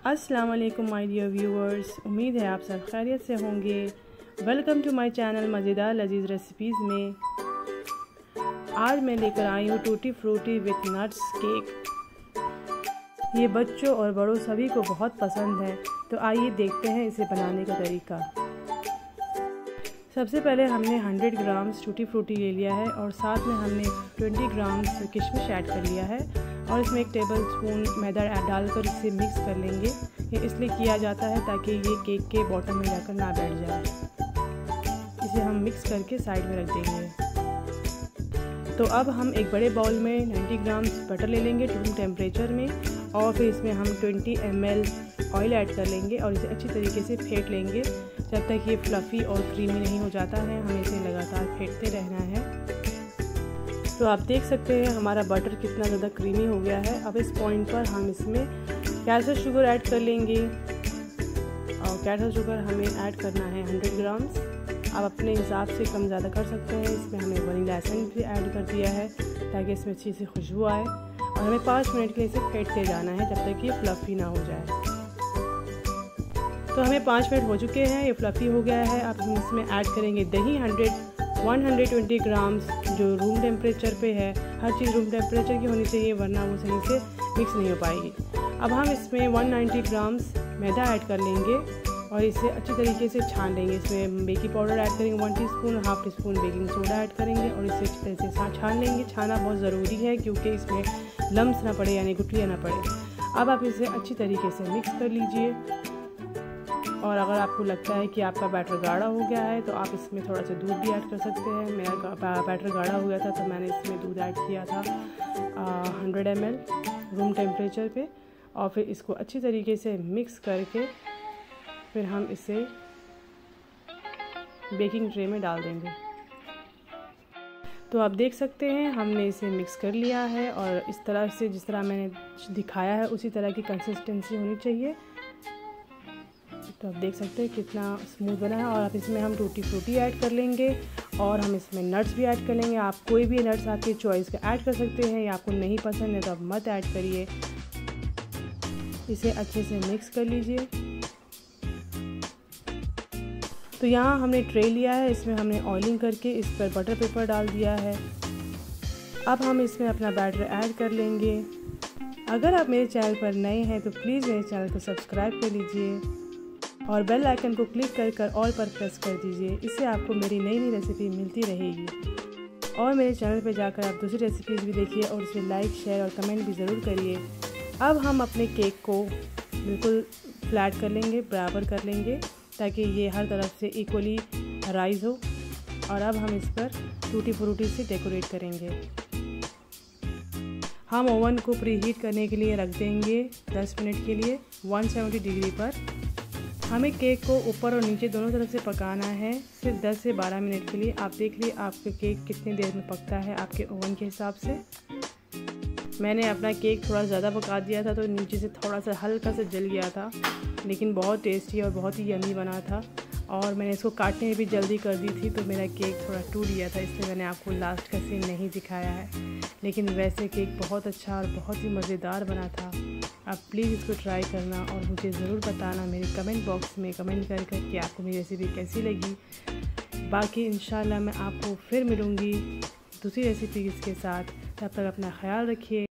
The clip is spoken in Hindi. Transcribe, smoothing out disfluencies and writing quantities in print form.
अस्सलाम वालेकुम माय डियर व्यूअर्स, उम्मीद है आप सब खैरियत से होंगे। वेलकम टू माय चैनल मज़ेदार लजीज़ रेसिपीज़ में। आज मैं लेकर आई हूँ tutti frutti with nuts cake. ये बच्चों और बड़ों सभी को बहुत पसंद है, तो आइए देखते हैं इसे बनाने का तरीका। सबसे पहले हमने 100 ग्राम्स टूटी फ्रूटी ले लिया है और साथ में हमने 20 ग्राम्स किशमिश ऐड कर लिया है और इसमें 1 टेबलस्पून मैदा डालकर इसे मिक्स कर लेंगे। ये इसलिए किया जाता है ताकि ये केक के बॉटम में जाकर ना बैठ जाए। इसे हम मिक्स करके साइड में रख देंगे। तो अब हम एक बड़े बाउल में 90 ग्राम्स बटर ले लेंगे रूम टेम्परेचर में और फिर इसमें हम 20 ml ऑयल ऐड कर लेंगे और इसे अच्छी तरीके से फेंट लेंगे जब तक ये फ्लफ़ी और क्रीमी नहीं हो जाता है। हमें इसे लगातार फेंटते रहना है। तो आप देख सकते हैं हमारा बटर कितना ज़्यादा क्रीमी हो गया है। अब इस पॉइंट पर हम इसमें कैसर शुगर ऐड कर लेंगे और कैसर शुगर हमें ऐड करना है 100 ग्राम्स। आप अपने हिसाब से कम ज़्यादा कर सकते हैं। इसमें हमने वनीला एसेंस भी ऐड कर दिया है ताकि इसमें अच्छी सी खुशबू आए और हमें 5 मिनट के लिए इसे फेंटते जाना है जब तक ये फ्लफ़ी ना हो जाए। तो हमें 5 मिनट हो चुके हैं, ये फ्लफ़ी हो गया है। अब हम इसमें ऐड करेंगे दही 120 ग्राम्स जो रूम टेम्परेचर पे है। हर चीज़ रूम टेम्परेचर की होनी चाहिए वरना वो सही से मिक्स नहीं हो पाएगी। अब हम इसमें 190 ग्राम्स मैदा ऐड कर लेंगे और इसे अच्छी तरीके से छान लेंगे। इसमें बेकिंग पाउडर ऐड करेंगे 1 teaspoon, half teaspoon baking soda add करेंगे और इसे अच्छी तरह से छान लेंगे। छाना बहुत ज़रूरी है क्योंकि इसमें लम्स ना पड़े यानी गुठलियाँ ना पड़े। अब आप इसे अच्छी तरीके से मिक्स कर लीजिए और अगर आपको लगता है कि आपका बैटर गाढ़ा हो गया है तो आप इसमें थोड़ा सा दूध भी ऐड कर सकते हैं। मेरा बैटर गाढ़ा हो गया था तो मैंने इसमें दूध ऐड किया था 100 ml रूम टेम्परेचर पे और फिर इसको अच्छी तरीके से मिक्स करके फिर हम इसे बेकिंग ट्रे में डाल देंगे। तो आप देख सकते हैं हमने इसे मिक्स कर लिया है और इस तरह से जिस तरह मैंने दिखाया है उसी तरह की कंसिस्टेंसी होनी चाहिए। तो आप देख सकते हैं कितना स्मूथ बना है। और अब इसमें हम टूटी फ्रूटी ऐड कर लेंगे और हम इसमें नट्स भी ऐड कर लेंगे। आप कोई भी नट्स आपकी चॉइस का ऐड कर सकते हैं या आपको नहीं पसंद है तो आप मत ऐड करिए। इसे अच्छे से मिक्स कर लीजिए। तो यहाँ हमने ट्रे लिया है, इसमें हमने ऑयलिंग करके इस पर बटर पेपर डाल दिया है। अब हम इसमें अपना बैटर ऐड कर लेंगे। अगर आप मेरे चैनल पर नए हैं तो प्लीज़ मेरे चैनल को सब्सक्राइब कर लीजिए और बेल आइकन को क्लिक कर ऑल पर प्रेस कर दीजिए। इससे आपको मेरी नई नई रेसिपी मिलती रहेगी। और मेरे चैनल पर जाकर आप दूसरी रेसिपीज़ भी देखिए और इसे लाइक, शेयर और कमेंट भी ज़रूर करिए। अब हम अपने केक को बिल्कुल फ्लैट कर लेंगे, बराबर कर लेंगे ताकि ये हर तरफ से इक्वली राइज़ हो। और अब हम इस पर टूटी फ्रूटी से डेकोरेट करेंगे। हम ओवन को प्रीहीट करने के लिए रख देंगे 10 मिनट के लिए 170 डिग्री पर। हमें केक को ऊपर और नीचे दोनों तरफ से पकाना है सिर्फ 10 से 12 मिनट के लिए। आप देख लिए आपका केक कितनी देर में पकता है आपके ओवन के हिसाब से। मैंने अपना केक थोड़ा ज़्यादा पका दिया था तो नीचे से थोड़ा सा हल्का सा जल गया था, लेकिन बहुत टेस्टी और बहुत ही यम्मी बना था। और मैंने इसको काटने में भी जल्दी कर दी थी तो मेरा केक थोड़ा टूट गया था, इसलिए मैंने आपको लास्ट का सीन नहीं दिखाया है। लेकिन वैसे केक बहुत अच्छा और बहुत ही मज़ेदार बना था। आप प्लीज़ इसको ट्राई करना और मुझे ज़रूर बताना मेरे कमेंट बॉक्स में कमेंट कर कि आपको मेरी रेसिपी कैसी लगी। बाकी इंशाल्लाह मैं आपको फिर मिलूँगी दूसरी रेसिपी के साथ। तब तक अपना ख्याल रखिए।